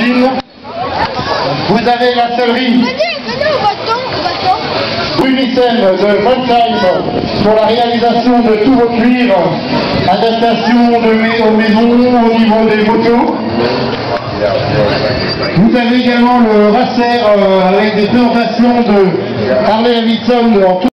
cuisine. Vous avez la sellerie Brunissem de Volksheim pour la réalisation de tous vos cuirs, adaptation aux maisons au niveau des motos. Vous avez également le Racer avec des présentations de Harley Davidson en tout